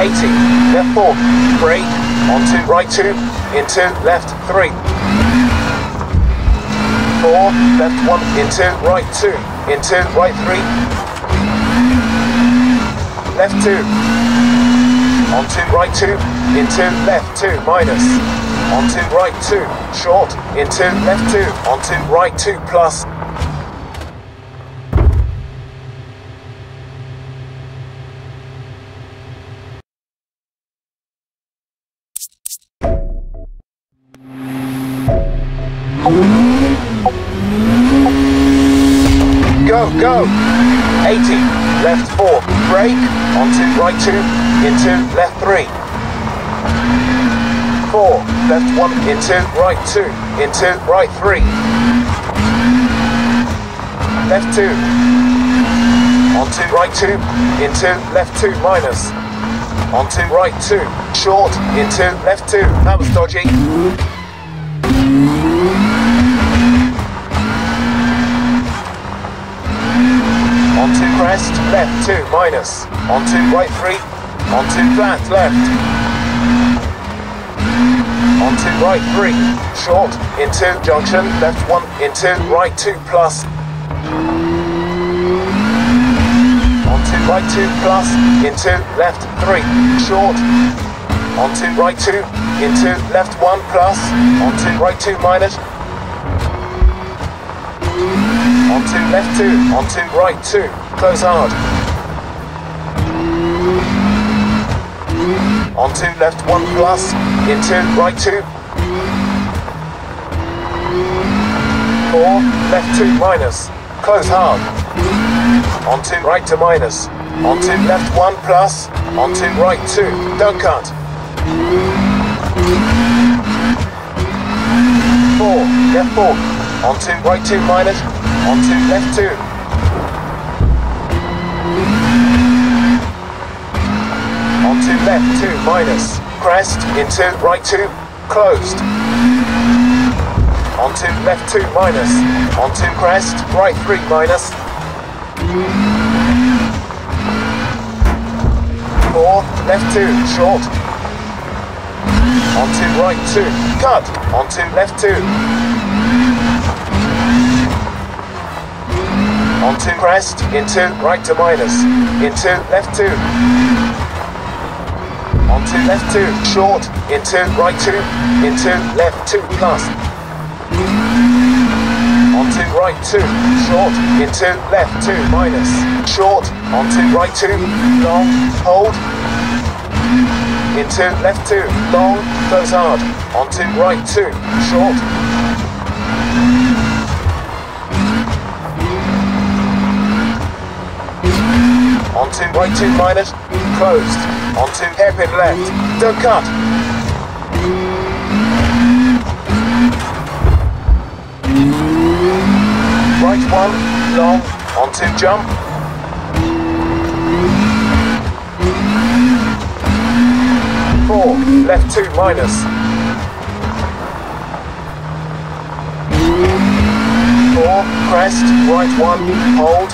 80, left 4, brake, onto right 2, into left 3. 4, left 1, into right 2, into right 3, left 2, onto right 2, into left 2, minus, onto right 2, short, into left 2, onto right 2, plus. Go! 80, left 4, brake, onto right 2, into left 3. 4, left 1, into right 2, into right 3. Left 2, onto right 2, into left 2, minus, onto right 2, short, into left 2, that was dodgy. Onto crest, left 2, minus, onto right 3, onto flat, left, onto right 3, short, into junction, left 1, into right 2, plus, onto right 2, plus, into left 3, short, onto right 2, into left 1, plus, onto right 2, minus, onto left 2, onto right 2, close hard. Onto left 1 plus, into right 2. 4, left 2 minus, close hard. Onto right to minus, onto left 1 plus, onto right 2, don't cut. 4, left 4, onto right 2 minus, onto left 2. Onto left 2 minus, crest, into right 2, closed. Onto left 2 minus, onto crest, right 3 minus. 4, left 2, short. Onto right 2, cut, onto left 2. Onto crest, into right to minus, into left 2. Onto left 2, short, into right 2, into left 2 plus. Onto right 2, short, into left 2 minus, short, onto right 2, long, hold, into left 2, long, close hard, onto right 2, short. Onto right 2 minus, closed, onto hairpin left, don't cut. Right 1, long, onto jump. Four, left 2 minus. 4, crest, right 1, hold.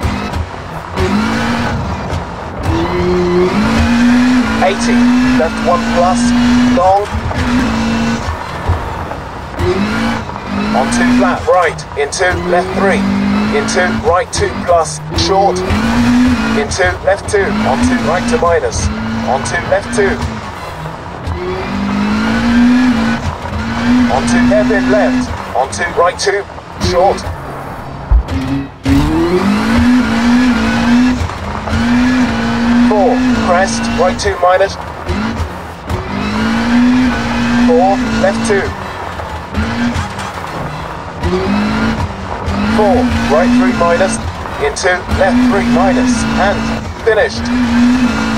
80, left 1 plus, long. Onto flat, right, into left 3, into right 2 plus, short, into left 2, onto right to minus, onto left 2. Onto hairpin left, onto right 2, short. 4, crest, right 2 minus. 4, left 2. 4, right 3 minus, into left 3 minus, and finished.